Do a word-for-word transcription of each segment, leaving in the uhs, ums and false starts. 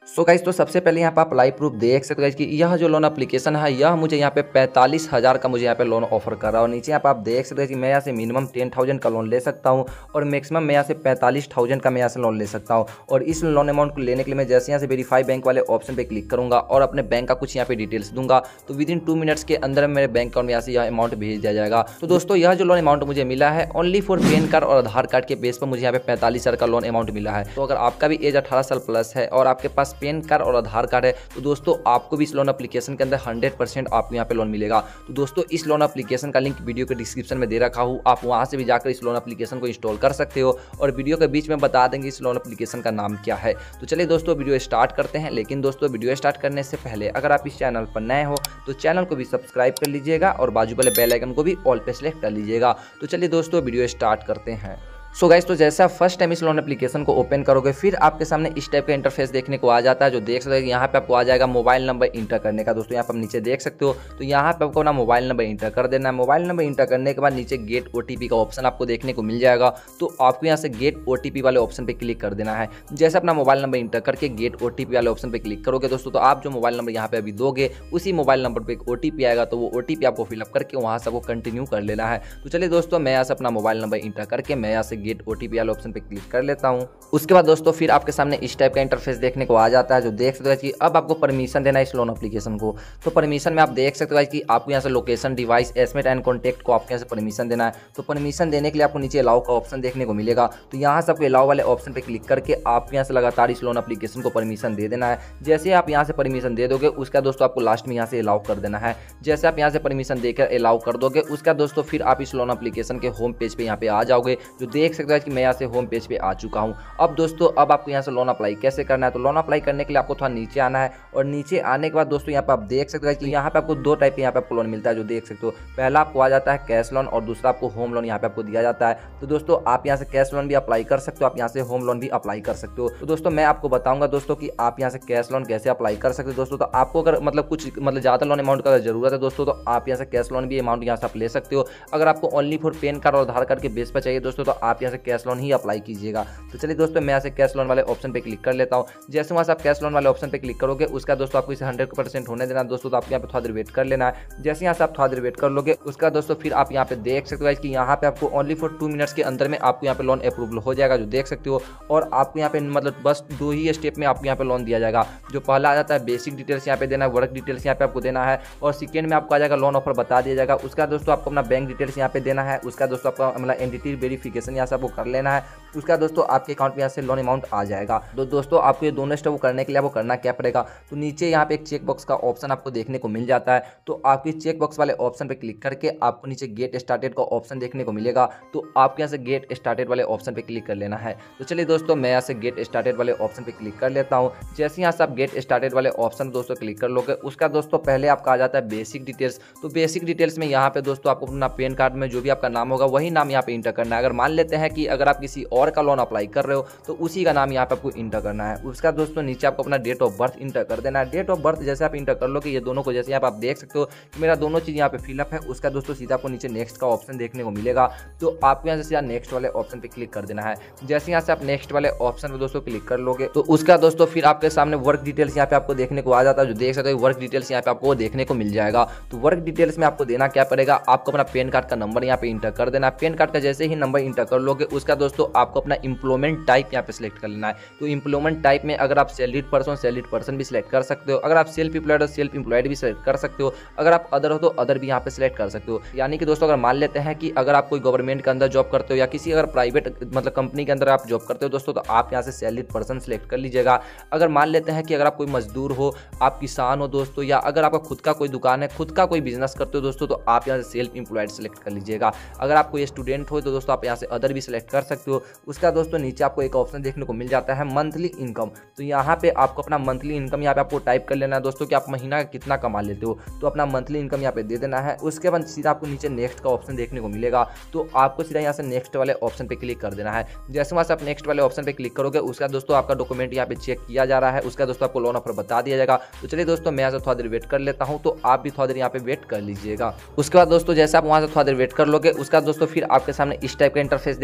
So guys, तो सबसे पहले यहाँ पे आप लाइव प्रूफ देख सकते हो कि यह जो लोन एप्लीकेशन है यह मुझे यहाँ पे पैंतालीस हज़ार का मुझे यहाँ पे लोन ऑफर कर रहा है। और नीचे यहाँ पे आप देख सकते हो कि मैं यहाँ से मिनिमम टेन थाउजेंड का लोन ले सकता हूँ और मैक्सिमम मैं यहाँ से पैंतालीस थाउजेंड का मैं यहाँ से लोन ले सकता हूँ। और इस लोन अमाउंट को लेने के लिए मैं जैसे यहाँ से वेरीफाई बैंक वाले ऑप्शन पर क्लिक करूँगा और अपने बैंक का कुछ यहाँ पे डिटेल्स दूंगा तो विद इन टू मिनट्स के अंदर मेरे बैंक अकाउंट में यहाँ से यह अमाउंट भेज दिया जाएगा। तो दोस्तों, यह जो लोन अमाउंट मुझे मिला है ओनली फॉर पैन कार्ड और आधार कार्ड के बेस पर मुझे यहाँ पे पैंतालीस हज़ार का लोन अमाउंट मिला है। तो अगर आपका भी एज अठारह साल प्लस है और आपके पास पैन कार्ड और आधार कार्ड है तो दोस्तों आपको भी इस लोन एप्लीकेशन के अंदर हंड्रेड परसेंट आपको यहाँ पे लोन मिलेगा। तो दोस्तों, इस लोन एप्लीकेशन का लिंक वीडियो के डिस्क्रिप्शन में दे रखा हूँ, आप वहां से भी जाकर इस लोन एप्लीकेशन को इंस्टॉल कर सकते हो और वीडियो के बीच में बता देंगे इस लोन एप्लीकेशन का नाम क्या है। तो चलिए दोस्तों, वीडियो स्टार्ट करते हैं। लेकिन दोस्तों, वीडियो स्टार्ट करने से पहले अगर आप इस चैनल पर नए हो तो चैनल को भी सब्सक्राइब कर लीजिएगा और बाजू वाले बेल आइकन को भी ऑल पे सेलेक्ट कर लीजिएगा। तो चलिए दोस्तों, वीडियो स्टार्ट करते हैं। सो so गाइस, तो जैसे आप फर्स्ट टाइम इस लोन एप्लीकेशन को ओपन करोगे फिर आपके सामने इस टाइप का इंटरफेस देखने को आ जाता है, जो देख सकते हो कि यहाँ पे आपको आ जाएगा मोबाइल नंबर इंटर करने का। दोस्तों, यहाँ पर नीचे देख सकते हो तो यहाँ पे आपको अपना मोबाइल नंबर इंटर कर देना है। मोबाइल नंबर इंटर करने के बाद नीचे गेट ओटीपी का ऑप्शन आपको देखने को मिल जाएगा। तो आपको यहाँ से गेट ओटीपी वाले ऑप्शन पे क्लिक कर देना है। जैसे अपना मोबाइल नंबर इंटर करके गेट ओटीपी वाले ऑप्शन पे क्लिक करोगे दोस्तों, तो आप जो मोबाइल नंबर यहाँ पे अभी दोगे उसी मोबाइल नंबर पर एक ओटीपी आएगा। तो वो ओटीपी आपको फिलअप करके वहाँ से आपको कंटिन्यू कर लेना है। तो चलिए दोस्तों, मैं यहाँ से अपना मोबाइल नंबर इंटर करके मैं यहाँ से गेट ओटीपी वाले ऑप्शन पे क्लिक कर लेता हूं। उसके बाद दोस्तों फिर आपके सामने इस टाइप का इंटरफेस देखने को आ जाता है, जो देख सकते हो कि अब आपको परमिशन देना है इस लोन एप्लीकेशन को। तो परमिशन में आप देख सकते हो कि आपको यहाँ से location, device, estimate and contact को आपको यहाँ से परमिशन देना है। तो परमिशन देने के लिए आपको नीचे अलाउ का ऑप्शन देखने को मिलेगा। तो यहाँ से आपको अलाउ वाले ऑप्शन पे क्लिक करके आप यहाँ से लगातार इस लोन एप्लीकेशन को परमिशन दे देना है। जैसे आप यहाँ से परमिशन दे दोगे उसका दोस्तों आपको लास्ट में यहाँ से अलाउ कर देना है। जैसे आप यहाँ से परमिशन देकर अलाउ कर दोगे उसका दोस्तों फिर आप इस लोन एप्लीकेशन के होम पेज पे यहाँ पे आ जाओगे, जो देख सकते हो कि मैं यहाँ से होम पेज पे आ चुका हूँ। अब दोस्तों, अब आपको यहाँ से लोन अप्लाई कैसे करना है, तो लोन अप्लाई करने के लिए आपको थोड़ा नीचे आना है और नीचे आने के बाद दोस्तों यहाँ पे आप देख सकते हो कि यहाँ पे आपको दो टाइप के यहाँ पे आपको लोन मिलता है, जो देख सकते हो। पहला आपको आ जाता है कैश लोन और दूसरा आपको होम लोन यहाँ पे आपको दिया जाता है। तो दोस्तों, आप यहाँ से कैश लोन भी अप्लाई कर सकते हो, आप यहाँ से होम लोन भी अप्लाई कर सकते हो। तो दोस्तों, मैं आपको बताऊंगा दोस्तों कि आप यहाँ से कैश लोन कैसे अप्लाई कर सकते हो। दोस्तों, तो आपको अगर मतलब कुछ मतलब ज़्यादा लोन अमाउंट का जरूरत है दोस्तों, तो आप यहाँ से कैश लोन भी अमाउंट यहाँ से आप ले सकते हो। अगर आपको ओनली फॉर पैन कार्ड और आधार कार्ड के बेस पर चाहिए दोस्तों, तो आप यहाँ से कैश लोन ही अप्लाई कीजिएगा। तो चलिए दोस्तों, मैं यहाँ से कैश लोन वाले ऑप्शन पे क्लिक कर लेता हूँ। जैसे वहाँ से आप कैश लोन वाले ऑप्शन पे क्लिक करोगे उसका दोस्तों आपको इसे हंड्रेड परसेंट होने देना दोस्तों। तो आपको यहाँ पे थोड़ा देर वेट कर लेना है। जैसे यहाँ से आप थोड़ा देर वेट कर लोगे उसका दोस्तों फिर आप यहाँ पे देख सकते हो कि यहाँ पे आपको ओनली फॉर टू मिनट्स के अंदर में आपको यहाँ पे लोन अप्रूवल हो जाएगा, जो देख सकते हो। और आपको यहाँ पे मतलब बस दो ही स्टेप में आपको यहाँ पे लोन दिया जाएगा। जो पहला आ जाता है बेसिक डिटेल्स यहाँ पे देना है, वर्क डिटेल्स यहाँ पे आपको देना है, और सेकेंड में आपको आ जाएगा लोन ऑफर बता दिया जाएगा। उसका दोस्तों आपको अपना बैंक डिटेल्स यहाँ पे देना है। उसका दोस्तों आपका मतलब एंटिटी वेरिफिकेशन यहाँ से आपको कर लेना है। उसका दोस्तों आपके अकाउंट में यहाँ से लोन अमाउंट आ जाएगा। तो दोस्तों, आपको ये दोनों स्टेप करने के लिए आपको करना क्या पड़ेगा, तो नीचे यहाँ पे एक चेक बॉक्स का ऑप्शन आपको देखने को मिल जाता है। तो आपकी चेक बॉक्स वाले ऑप्शन पे क्लिक करके आपको नीचे गेट स्टार्टेड का ऑप्शन देखने को मिलेगा। तो आपको यहाँ से गेट स्टार्टेड वाले ऑप्शन पे क्लिक कर लेना है। तो चलिए दोस्तों, मैं यहाँ से गेट स्टार्टेड वाले ऑप्शन पे क्लिक कर लेता हूँ। जैसे यहाँ से आप गेट स्टार्टेड वाले ऑप्शन दोस्तों क्लिक कर लोगे उसका दोस्तों पहले आपका आ जाता है बेसिक डिटेल्स। तो बेसिक डिटेल्स में यहाँ पे दोस्तों आपको अपना पैन कार्ड में जो भी आपका नाम होगा वही नाम यहाँ पे इंटर करना है। अगर मान लेते हैं कि अगर आप किसी और का लोन अप्लाई कर रहे हो तो उसी का नाम यहाँ पे आपको इंटर करना है। उसका दोस्तों नीचे आपको अपना डेट ऑफ बर्थ इंटर कर देना है। डेट ऑफ बर्थ जैसे आप इंटर कर लोगे ये दोनों को, जैसे यहाँ पे आप देख सकते हो कि मेरा दोनों चीज़ यहाँ पे फिलअप है, उसका दोस्तों सीधा आपको नीचे नेक्स्ट का ऑप्शन देखने को मिलेगा। तो आपको यहाँ से सीधा नेक्स्ट वाले ऑप्शन पे क्लिक कर देना है। जैसे यहाँ से आप नेक्स्ट वाले ऑप्शन पे दोस्तों क्लिक कर लोगे तो उसका दोस्तों फिर आपके सामने वर्क डिटेल्स यहाँ पे आपको देखने को आ जाता है, जो देख सकते हो वर्क डिटेल्स यहाँ पे आपको देखने को मिल जाएगा। तो वर्क डिटेल्स में आपको देना क्या पड़ेगा, आपको अपना पैन कार्ड का नंबर यहाँ पे इंटर कर देना है। पैन कार्ड का जैसे ही नंबर इंटर कर लोगे उसका दोस्तों आपको अपना इंप्लॉयमेंट टाइप यहाँ पे सिलेक्ट कर लेना है। तो इंप्लॉयमेंट टाइप में अगर आप सैलरीड पर्सन सैलरीड पर्सन भी सिलेक्ट कर सकते हो, अगर आप सेल्फ एम्प्लॉयड हो सेल्फ एम्प्लॉयड भी सिलेक्ट कर सकते हो, अगर आप अदर हो तो अदर भी यहाँ पे सिलेक्ट कर सकते हो। यानी कि दोस्तों, अगर मान लेते हैं कि अगर आप कोई गवर्नमेंट के अंदर जॉब करते हो या किसी अगर प्राइवेट मतलब कंपनी के अंदर आप जॉब करते हो दोस्तों, तो आप यहाँ से सैलरीड पर्सन सिलेक्ट कर लीजिएगा। अगर मान लेते हैं कि अगर आप कोई मजदूर हो, आप किसान हो दोस्तों, या अगर आपका खुद का कोई दुकान है, खुद का कोई बिजनेस करते हो दोस्तों, तो आप यहाँ से सेल्फ एम्प्लॉयड सिलेक्ट कर लीजिएगा। अगर आप कोई स्टूडेंट हो तो दोस्तों आप यहाँ से अदर भी सिलेक्ट कर सकते हो। उसका दोस्तों नीचे आपको एक ऑप्शन देखने को मिल जाता है मंथली इनकम। तो यहाँ पे आपको अपना मंथली इनकम यहाँ पे आपको टाइप कर लेना है दोस्तों कि आप महीना कितना कमा लेते हो। तो अपना मंथली इनकम यहाँ पे दे देना है। उसके बाद सीधा आपको नीचे नेक्स्ट का ऑप्शन देखने को मिलेगा। तो आपको सीधा यहाँ से नेक्स्ट वाले ऑप्शन पे क्लिक कर देना है। जैसे वहाँ से आप नेक्स्ट वाले ऑप्शन पे क्लिक करोगे उसका दोस्तों आपका डॉक्यूमेंट यहाँ पे चेक किया जा रहा है, उसका दोस्तों आपको लोन ऑफर बता दिया जाएगा। तो चलिए दोस्तों, मैं यहाँ से थोड़ा देर वेट कर लेता हूँ, तो आप भी थोड़ा देर यहाँ पे वेट कर लीजिएगा। उसके बाद दोस्तों जैसे आप वहाँ से थोड़ा देर वेट कर लोगे उसका दोस्तों फिर आपके सामने इस टाइप का इंटरफेस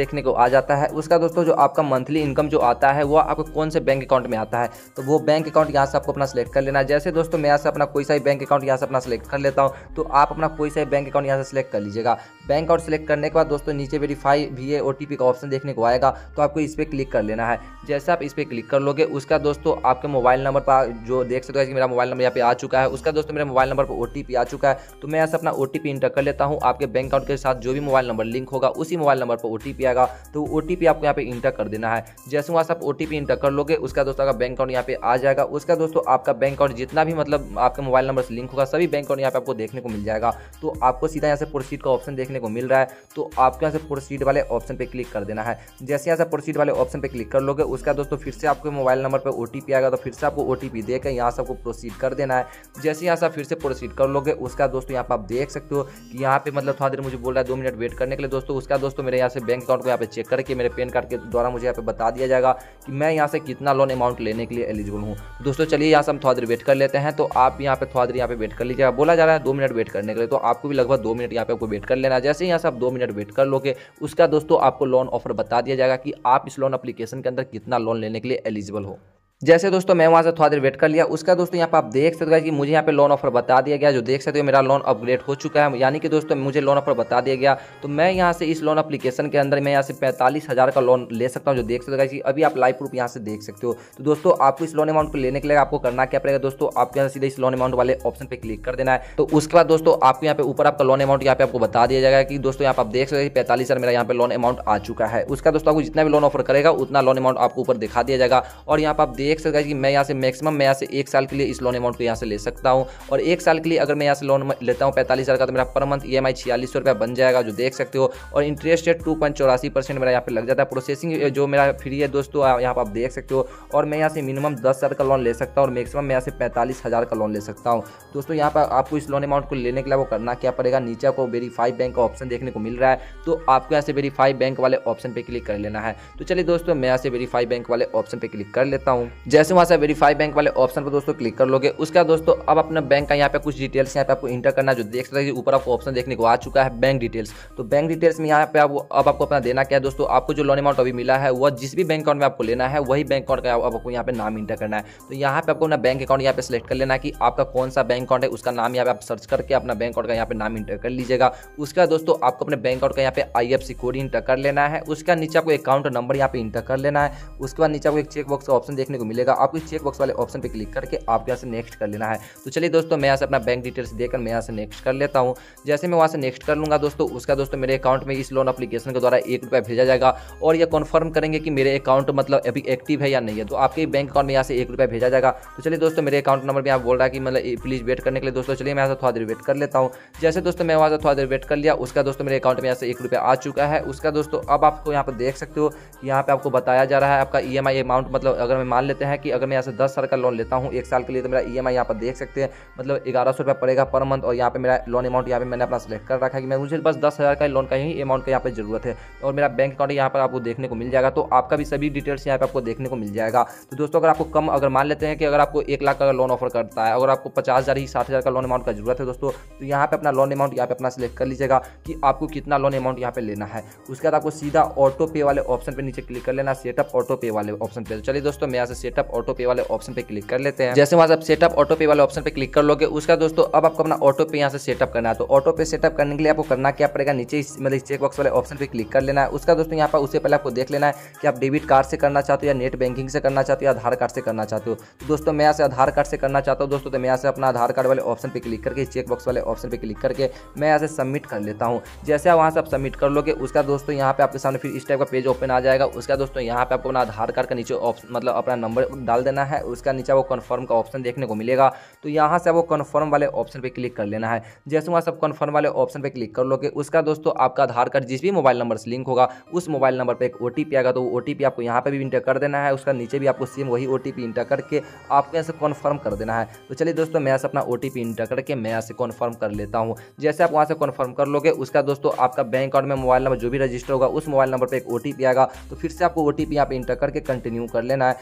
देखने को आ जाता है। उसका दोस्तों जो आपका मंथली इनकम जो आता है वो आपको कौन से बैंक अकाउंट में आता है, तो वो बैंक अकाउंट यहाँ से आपको अपना सेलेक्ट कर लेना है। जैसे दोस्तों मैं यहाँ से अपना कोई सा भी बैंक अकाउंट यहाँ से अपना सेलेक्ट कर लेता हूँ, तो आप अपना कोई सा भी बैंक अकाउंट यहाँ से सेलेक्ट कर लीजिएगा। बैंक अकाउंट सेलेक्ट करने के बाद दोस्तों नीचे वेरीफाई वीए ओटीपी का ऑप्शन देखने को आएगा, तो आपको इस पर क्लिक कर लेना है। जैसे आप इस पर क्लिक कर लोगे उसका दोस्तों आपके मोबाइल नंबर पर जो देख सकते हो कि मेरा मोबाइल नंबर यहाँ पे आ चुका है, उसका दोस्तों मेरे मोबाइल नंबर पर ओटीपी आ चुका है। तो मैं यहाँ से अपना ओटीपी इंटर कर लेता हूँ। आपके बैंक अकाउंट के साथ जो भी मोबाइल नंबर लिंक होगा उसी मोबाइल नंबर पर ओटीपी आएगा, तो ओटीपी आपको यहाँ पे इंटर कर देना है। जैसे वहाँ से आप ओटीपी इंटर कर लोगे उसका दोस्तों आपका बैंक अकाउंट यहाँ पे आ जाएगा। उसका दोस्तों आपका बैंक अकाउंट जितना भी मतलब आपके मोबाइल नंबर से लिंक होगा सभी बैंक अकाउंट यहाँ पे आपको देखने को मिल जाएगा। तो आपको सीधा यहाँ से प्रोसीड का ऑप्शन देखने को मिल रहा है, तो आपको यहाँ से प्रोसीड वाले ऑप्शन पे क्लिक कर देना है। जैसे यहाँ से प्रोसीड वाले ऑप्शन पे क्लिक कर लोगे उसका दोस्तों फिर से आपके मोबाइल नंबर पर ओटीपी आएगा, तो फिर से आपको ओटीपी देकर यहाँ से आपको प्रोसीड कर देना है। जैसे यहाँ से फिर से प्रोसीड कर लोगे उसका दोस्तों यहाँ पे आप देख सकते हो कि यहाँ पे मतलब थोड़ा देर मुझे बोल रहा है दो मिनट वेट करने के लिए दोस्तों। उसका दोस्तों मेरे यहाँ से बैंक अकाउंट को यहाँ पे चेक करके मेरे पैन कार्ड के द्वारा मुझे यहाँ पे बता दिया जाएगा कि मैं यहाँ से कितना लोन अमाउंट लेने के लिए एलिजिबल हूँ। दोस्तों चलिए यहाँ से हम थोड़ा देर वेट कर लेते हैं, तो आप यहाँ पे थोड़ा देर यहाँ पे वेट कर लीजिएगा। बोला जा रहा है दो मिनट वेट करने के लिए, तो आपको भी लगभग दो मिनट यहाँ पे आपको वेट कर लेना है। जैसे यहाँ से आप दो मिनट वेट कर लोगे उसका दोस्तों आपको लोन ऑफर बता दिया जाएगा कि आप इस लोन एप्लीकेशन के अंदर कितना लोन लेने के लिए एलिजिबल हो। जैसे दोस्तों मैं वहाँ से थोड़ा देर वेट कर लिया, उसका दोस्तों यहाँ पे आप देख सकते हो कि मुझे यहाँ पे लोन ऑफर बता दिया गया। जो देख सकते हो मेरा लोन अपग्रेड हो चुका है, यानी कि दोस्तों मुझे लोन ऑफर बता दिया गया। तो मैं यहाँ से इस लोन एप्लीकेशन के अंदर मैं यहाँ से पैंतालीस हज़ार का लोन ले सकता हूँ। जो देख सकते हो कि अभी आप लाइव प्रूफ यहाँ से देख सकते हो। तो दोस्तों आपको इस लोन अमाउंट को लेने के लिए आपको करना क्या पड़ेगा दोस्तों, आपको यहाँ सीधे इस लोन अमाउंट वाले ऑप्शन पर क्लिक कर देना है। तो उसके बाद दोस्तों आपको यहाँ पे ऊपर आपका लोन अमाउंट यहाँ पे आपको बता दिया जाएगा कि दोस्तों यहाँ पे आप देख सकते हैं पैंतालीस हज़ार मेरा यहाँ पे लोन अमाउंट आ चुका है। उसका दोस्तों आपको जितना भी लोन ऑफर करेगा उतना लोन अमाउंट आपको ऊपर दिखा दिया जाएगा। और यहाँ पे आप देख सकते हैं कि मैं यहाँ से मैक्सिमम मैं यहाँ से एक साल के लिए इस लोन अमाउंट को यहाँ से ले सकता हूँ। और एक साल के लिए अगर मैं यहाँ से लोन लेता हूँ पैंतालीस हज़ार का, तो मेरा पर मंथ ई एम आई छियालीस सौ रुपया बन जाएगा, जो देख सकते हो। और इंटरेस्ट रेट टू पॉइंट चौरासी परसेंट मेरा यहाँ पे लग जाता है। प्रोसेसिंग जो मेरा फ्री है दोस्तों यहाँ पर आप देख सकते हो। और मैं यहाँ से मिनिमम दस हज़ार का लोन ले सकता हूँ और मैक्सिमम मैं यहाँ से पैंतालीस हज़ार का लोन ले सकता हूँ। दोस्तों यहाँ पर आपको इस लोन अमाउंट को लेने के लिए वो करना क्या पड़ेगा, नीचे आपको वेरीफाई बैंक का ऑप्शन देखने को मिल रहा है, तो आपको यहाँ से वेरीफाई बैंक वाले ऑप्शन पे क्लिक कर लेना है। तो चलिए दोस्तों मैं यहाँ से वेरीफाई बैंक वाले ऑप्शन पे क्लिक कर लेता हूँ। जैसे वहाँ से वेरीफाई बैंक वाले ऑप्शन पर दोस्तों क्लिक कर लोगे उसका दोस्तों अब अपना बैंक का यहाँ पे कुछ डिटेल्स यहाँ पे आपको इंटर करना है। जो देख सकते हैं ऊपर आपको ऑप्शन देखने को आ चुका है बैंक डिटेल्स। तो बैंक डिटेल्स में यहाँ पे आप अब आपको अपना देना क्या है दोस्तों, आपको जो लोन अमाउंट अभी मिला है वह जिस भी बैंक अकाउंट में आपको लेना है वही बैंक अकाउंट का आपको यहाँ पे नाम इंटर करना है। तो यहाँ पे आपको अपना बैंक अकाउंट यहाँ पे सिलेक्ट कर लेना है कि आपका कौन सा बैंक अकाउंट है, उसका नाम यहाँ पे आप सर्च करके अपना बैंक अकाउंट का यहाँ पे नाम इंटर कर लीजिएगा। उसका दोस्तों आपको अपने बैंक अकाउंट का यहाँ पे I F C code enter कर लेना है। उसका नीचे आपको अकाउंट नंबर यहाँ पे इंटर कर लेना है। उसके बाद नीचे आपको एक चेक बॉक्स का ऑप्शन देखने को मिलेगा, आपको इस चेक बॉक्स वाले ऑप्शन पे क्लिक करके आप यहाँ से नेक्स्ट कर लेना है। तो चलिए दोस्तों मैं यहाँ से अपना बैंक डिटेल्स देकर मैं यहाँ से नेक्स्ट कर लेता हूँ। जैसे मैं वहाँ से नेक्स्ट कर लूँगा दोस्तों उसका दोस्तों मेरे अकाउंट में इस लोन एप्लीकेशन के द्वारा एक रुपया भेजा जाएगा और ये कन्फर्म करेंगे कि मेरे अकाउंट मतलब अभी एक्टिव है या नहीं है। तो आपके बैंक अकाउंट में यहाँ से एक रुपया भेजा जाएगा। तो चलिए दोस्तों मेरे अकाउंट नंबर भी यहाँ बोल रहा है कि मतलब प्लीज़ वेट करने के लिए। दोस्तों चलिए मैं यहाँ से थोड़ा देर वेट कर लेता हूँ। जैसे दोस्तों मैं वहाँ से थोड़ा देर वेट कर लिया, उसका दोस्तों मेरे अकाउंट में यहाँ से एक रुपया आ चुका है। उसका दोस्तों अब आपको यहाँ पर देख सकते हो कि यहाँ पे आपको बताया जा रहा है आपका ई एम आई अमाउंट, मतलब अगर मैं मान लेते हैं कि अगर मैं यहाँ से दस साल का लोन लेता हूँ एक साल के लिए, तो मेरा ई एम आई यहाँ पर देख सकते हैं मतलब ग्यारह सौ रुपया पड़ेगा पर मंथ। और यहाँ पे मेरा लोन अमाउंट यहाँ पे मैंने अपना सेलेक्ट कर रखा है कि मैं मुझे बस दस हज़ार का लोन का ही अमाउंट का यहाँ पे जरूरत है और मेरा बैंक अकाउंट यहाँ पर आपको देखने को मिल जाएगा। तो आपका भी सभी डिटेल्स यहाँ पे आपको देखने को मिल जाएगा। तो दोस्तों अगर आपको कम अगर मान लेते हैं कि अगर आपको एक लाख का लोन ऑफर करता है, अगर आपको पचास हज़ार ही साठ हज़ार का लोन अमाउंट का जरूरत है दोस्तों, तो यहाँ पे अपना लोन अमाउंट यहाँ पे अपना सेलेक्ट कर लीजिएगा कि आपको कितना लोन अमाउंट यहाँ पे लेना है। उसके बाद आपको सीधा ऑटो पे वाले ऑप्शन पे नीचे क्लिक कर लेना, सेटअप ऑटो पे वाले ऑप्शन पे। चलिए दोस्तों मैं यहाँ से सेटअप ऑटो पे वाले ऑप्शन पे क्लिक कर लेते हैं। जैसे वहाँ से आप सेटअप ऑटो पे वाले ऑप्शन पे क्लिक कर लोगे उसका दोस्तों अब आपको अपना ऑटो पे यहाँ से सेटअप करना है। तो ऑटो पे सेटअप करने के लिए आपको करना क्या पड़ेगा, नीचे मतलब चेक बॉक्स वाले ऑप्शन पे क्लिक कर लेना है। उसका दोस्तों यहाँ पर उससे पहले आपको देख लेना है कि आप डेबिट कार्ड से करना चाहते हो या नेट बैंकिंग से करना चाहते हो या आधार कार्ड से करना चाहते हो। तो दोस्तों मैं यहाँ से आधार कार्ड से करना चाहता हूँ दोस्तों, तो मैं यहाँ से अपना आधार कार्ड वाले ऑप्शन पे क्लिक करके चेक बॉक्स वाले ऑप्शन पे क्लिक करके मैं यहाँ से सबमिट कर लेता हूँ। जैसे आप वहाँ से आप सबमिट कर लोगे उसका दोस्तों यहाँ पे आपके सामने फिर इस टाइप का पेज ओपन आ जाएगा। उसका दोस्तों यहाँ पे आपको अपना आधार कार्ड का नीचे मतलब अपना नंबर डाल देना है। उसका नीचे वो कन्फर्म का ऑप्शन देखने को मिलेगा, तो यहाँ से वो कन्फर्म वाले ऑप्शन पे क्लिक कर लेना है। जैसे वहाँ सब कन्फर्म वाले ऑप्शन पे क्लिक कर लोगे उसका दोस्तों आपका आधार कार्ड जिस भी मोबाइल नंबर से लिंक होगा उस मोबाइल नंबर पे एक ओटीपी आएगा, तो वो ओटीपी आपको यहाँ पे भी इंटर कर देना है। उसका नीचे भी आपको सेम वही ओटीपी इंटर करके आपको यहाँ से कन्फर्म कर देना है। तो चलिए दोस्तों मैं यहाँ से अपना ओटीपी इंटर करके मैं यहाँ से कन्फर्म कर लेता हूँ। जैसे आप वहाँ से कन्फर्म कर लोगे उसका दोस्तों आपका बैंक अकाउंट में मोबाइल नंबर जो भी रजिस्टर होगा उस मोबाइल नंबर पर एक ओटीपी आएगा, तो फिर से आपको ओटीपी यहाँ पे इंटर करके कंटिन्यू कर लेना है। जैसे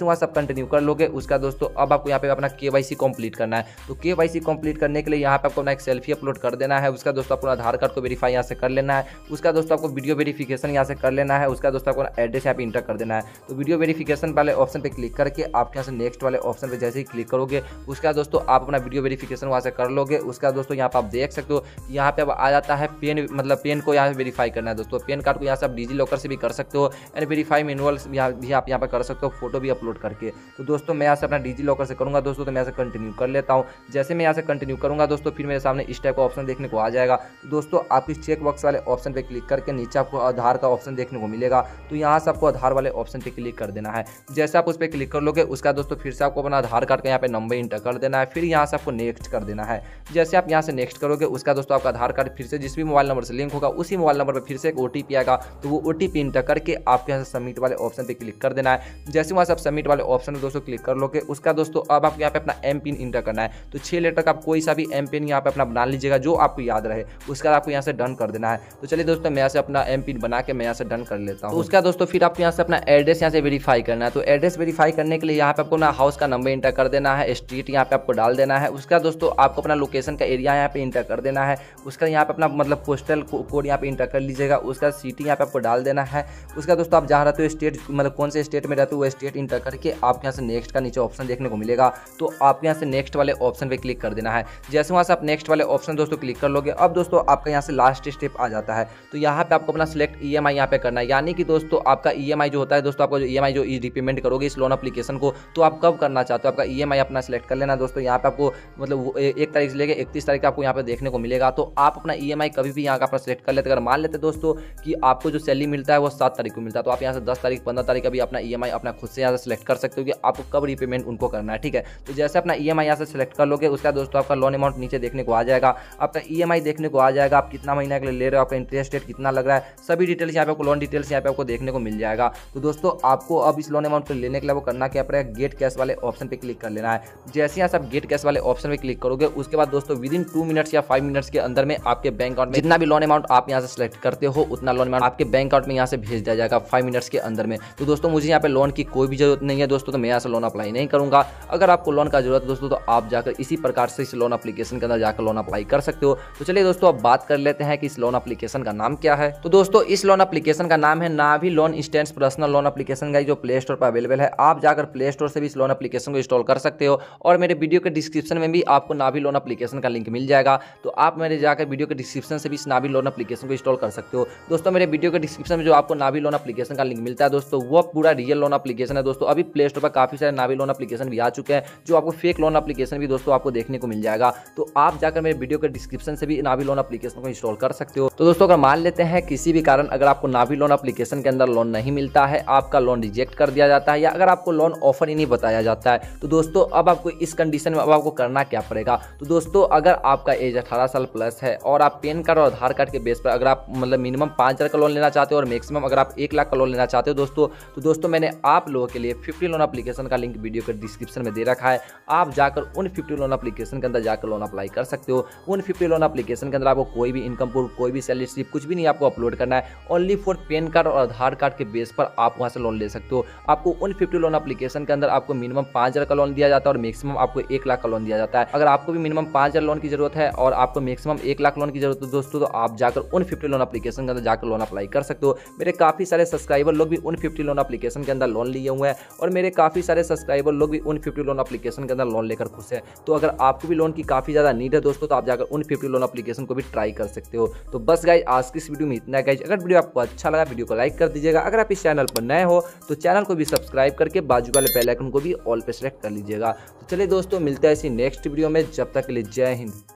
जैसे वहाँ सब कंटिन्यू कर लोगे उसका दोस्तों अब आपको यहाँ पे अपना के वाई सी कंप्लीट करना है। तो के वाई सी कंप्लीट करने के लिए यहाँ पे आपको अपना एक सेल्फी अपलोड कर देना है। उसका दोस्तों अपना आधार कार्ड को वेरीफाई यहाँ से कर लेना है। उसका दोस्तों आपको वीडियो वेरिफिकेशन यहाँ से कर लेना है। उसका दोस्तों आपको एड्रेस यहाँ पे इंटर कर देना है। तो वीडियो वेरिफिकेशन वाले ऑप्शन पे क्लिक करके आप यहाँ से नेक्स्ट वाले ऑप्शन पे जैसे ही क्लिक करोगे उसका दोस्तों आप अपना वीडियो वेरिफिकेशन वहाँ से कर लोगे। उसका दोस्तों यहाँ पे आप देख सकते हो यहाँ पे अब आ जाता है पेन, मतलब पेन को यहाँ वेरीफाई करना है दोस्तों। पेन कार्ड को यहाँ से आप डिजी लॉकर से भी कर सकते हो एंड वेरीफाई मैनुअल भी आप यहाँ पे कर सकते हो फोटो भी अपलोड करके। तो दोस्तों मैं यहाँ से अपना डिजी लॉकर से करूँगा दोस्तों, तो मैं यहाँ से कंटिन्यू कर लेता हूँ। जैसे मैं यहाँ से कंटिन्यू करूँगा दोस्तों फिर मेरे सामने इस टाइप का ऑप्शन देखने को आ जाएगा। दोस्तों आप इस चेक बॉक्स वाले ऑप्शन पे क्लिक करके नीचे आपको आधार का ऑप्शन देखने को मिलेगा। तो यहाँ से आपको आधार वाले ऑप्शन पे क्लिक कर देना है। जैसे आप उस पर क्लिक कर लोगे उसका दोस्तों फिर से आपको अपना आधार कार्ड का यहाँ पे नंबर इंटर कर देना है। फिर यहाँ से आपको नेक्स्ट कर देना है। जैसे आप यहाँ से नेक्स्ट करोगे उसका दोस्तों आपका आधार कार्ड फिर से जिस भी मोबाइल नंबर से लिंक होगा उसी मोबाइल नंबर पर फिर से एक ओटीपी आएगा। तो वो ओटीपी इंटर करके आपके यहाँ से सबमिट वाले ऑप्शन पे क्लिक कर देना है। जैसे वहाँ से आप सबमिट वाले ऑप्शन पे दोस्तों क्लिक कर लोगे उसका दोस्तों अब आपको यहाँ पे अपना एम पिन इंटर करना है। तो छह लेटर का आप कोई सा भी एम पिन यहाँ पे अपना बना लीजिएगा जो आपको याद रहे। उसका आपको यहाँ से डन कर देना है। तो चलिए दोस्तों मैं यहाँ से अपना एम पिन बना के मैं यहाँ से डन कर लेता हूँ। तो उसका दोस्तों फिर आपको यहाँ से अपना एड्रेस यहाँ से वेरीफाई करना है। तो एड्रेस वेरीफाई करने के लिए यहाँ पे आपको अपना हाउस का नंबर इंटर कर देना है, स्ट्रीट यहाँ पे आपको डाल देना है। उसका दोस्तों आपको अपना लोकेशन का एरिया यहाँ पे इंटर कर देना है। उसका यहाँ पे अपना मतलब पोस्टल कोड यहाँ पे इंटर कर लीजिएगा। उसका सिटी यहाँ पे आपको डाल देना है। उसका दोस्तों आप जहाँ रहते हो स्टेट, मतलब कौन से स्टेट में रहते हो वो स्टेट इंटर करके आप यहाँ से नेक्स्ट का नीचे ऑप्शन देखने को मिलेगा। तो आप यहाँ से नेक्स्ट वाले ऑप्शन पे क्लिक कर देना है। जैसे वहाँ से आप नेक्स्ट वाले ऑप्शन दोस्तों क्लिक कर लोगे अब दोस्तों आपका यहाँ से लास्ट स्टेप आ जाता है। तो यहाँ पे आपको अपना सिलेक्ट ई एम आई यहाँ पे करना है। यानी कि दोस्तों आपका ई एम आई जो होता है दोस्तों आपको ई एम आई जो रिपेमेंट करोगे इस लोन एप्लीकेशन को तो आप कब करना चाहते हो आपका ई एम आई अपना सिलेक्ट कर लेना दोस्तों। यहाँ पे आपको मतलब एक तारीख से लेकर इकतीस तारीख आपको यहाँ पे देखने को मिलेगा। तो आप अपना ई एम आई कभी भी यहाँ का अपना सिलेक्ट कर लेते। अगर मान लेते दोस्तों कि आपको जो सैलरी मिलता है वो सात तारीख को मिलता है तो आप यहाँ से दस तारीख पंद्रह तारीख का भी अपना ई एम आई अपना खुद से यहाँ से सिलेक्ट कर सकते हो कि आपको कब रिपेमेंट उनको करना है। ठीक है, तो जैसे अपना ई एम आई यहाँ से सिलेक्ट कर लोगे उसका दोस्तों आपका लोन अमाउंट नीचे देखने को आ जाएगा। आपका ई एम आई देखने को आ जाएगा, आप कितना महीना के लिए ले रहे हो, आपका इंटरेस्ट रेट कितना लग रहा है, सभी डिटेल्स यहाँ पे आपको लोन डिटेल्स यहाँ पे आपको देखने को मिल जाएगा। तो दोस्तों आपको अब इस लोन अमाउंट को लेने के लिए वो करना क्या पड़ेगा, गेट कैश वाले ऑप्शन पे क्लिक कर लेना है। जैसे यहाँ से आप गेट कैश वाले ऑप्शन पे क्लिक करोगे उसके बाद दोस्तों विद इन टू मिनट्स या फाइव मिनट्स के अंदर में आपके बैंक अकाउंट में जितना भी लोन अमाउंट आप यहाँ से सिलेक्ट करते हो उतना लोन अमाउंट आपके बैंक अकाउंट में यहाँ से भेज दिया जाएगा फाइव मिनट्स के अंदर में। तो दोस्तों मुझे यहाँ पे लोन की कोई भी जरूरत नहीं है दोस्तों, तो मैं यहाँ से लोन अप्लाई नहीं करूंगा। अगर आपको लोन का जरूरत है दोस्तों तो आप जाकर इसी प्रकार से इस लोन एप्लीकेशन के अंदर जाकर लोन अप्लाई कर सकते हो। तो चलिए दोस्तों अब बात कर लेते हैं कि इस लोन एप्लीकेशन का नाम क्या है। तो दोस्तों इस लोन एप्लीकेशन का नाम है नाभी loan instant personal loan application, जो प्ले स्टोर पर अवेलेबल है। आप जाकर प्ले स्टोर से भी इस लोन एप्लीकेशन को इंस्टॉल कर सकते हो और मेरे वीडियो के डिस्क्रिप्शन में भी आपको नाभी लोन एप्लीकेशन का लिंक मिल जाएगा। तो आप मेरे जाकर वीडियो के डिस्क्रिप्शन से भी इस नाभी लोन एप्लीकेशन को इंस्टॉल कर सकते हो। दोस्तों मेरे वीडियो के डिस्क्रिप्शन में जो आपको नाभी लोन एप्लीकेशन का लिंक मिलता है दोस्तों वो पूरा रियल लोन एप्लीकेशन है दोस्तों। अभी प्ले स्टोर पर काफी सारे नाभी लोन एप्लीकेशन भी आ चुके हैं जो आपको फेक लोन एप्लीकेशन भी दोस्तों आपको देखने को मिल जाएगा। तो आप जाकर मेरे वीडियो के डिस्क्रिप्शन से भी नाभी लोन एप्लीकेशन को इंस्टॉल कर सकते हो। तो दोस्तों अगर मान लेते हैं किसी भी कारण अगर आपको नाभी लोन एप्लीकेशन के अंदर लोन नहीं मिलता है, आपका लोन रिजेक्ट कर दिया जाता है या अगर आपको लोन ऑफर ही नहीं बताया जाता है, तो दोस्तों अब आपको इस कंडीशन में अब आपको करना क्या पड़ेगा। तो दोस्तों अगर आपका एज अठारह साल प्लस है और आप पैन कार्ड और आधार कार्ड के बेस पर अगर आप मतलब मिनिमम पाँच हज़ार का लोन लेना चाहते हो और मैक्सिमम अगर आप एक लाख का लोन लेना चाहते हो दोस्तों, तो दोस्तों मैंने आप लोगों के लिए फिफ्टी लोन एप्लीकेशन का लिंक वीडियो के डिस्क्रिप्शन में दे रखा है। आप जाकर उन फिफ्टी लोन एप्लीकेशन के अंदर जाकर लोन अप्लाई कर सकते हो। उन फिफ्टी लोन एप्लीकेशन के अंदर आपको कोई भी इनकम प्रूफ, कोई भी सैलरी स्लिप कुछ भी नहीं आपको अपलोड करना है। ओनली फॉर पैन कार्ड और आधार कार्ड के बेस पर आप वहां से लोन ले सकते हो। आपको उन फिफ्टी लोन एप्लीकेशन के अंदर आपको मिनिमम पाँच हज़ार का लोन दिया जाता है और मैक्सिमम आपको एक लाख का लोन दिया जाता है। अगर आपको भी मिनिमम पाँच हज़ार लोन की जरूरत है और आपको मैक्सिमम एक लाख लोन की जरूरत है दोस्तों, तो आप जाकर उन फिफ्टी लोन एप्लीकेशन के अंदर जाकर लोन अप्लाई कर सकते हो। मेरे काफी सारे सब्सक्राइबर लोग भी उन फिफ्टी लोन एप्लीकेशन के अंदर लोन लिए हुए हैं और मेरे काफी सारे सब्सक्राइबर लोग भी उन फिफ्टी लोन एप्लीकेशन के अंदर लोन लेकर खुश है। तो अगर आपको भी लोन की काफी ज्यादा नीड है दोस्तों, तो आप जाकर उन फिफ्टी लोन एप्लीकेशन को भी ट्राई कर सकते हो। तो बस गाइज आज की इस वीडियो में इतना है गाइज। अगर वीडियो आपको अच्छा लगा वीडियो को लाइक कर दीजिएगा। अगर आप इस चैनल पर नए हो तो चैनल को भी सब्सक्राइब करके बाजू वाले बेल आइकन को भी ऑल पे सेलेक्ट कर लीजिएगा। तो चलिए दोस्तों मिलते हैं इसी नेक्स्ट वीडियो में, जब तक के लिए जय हिंद।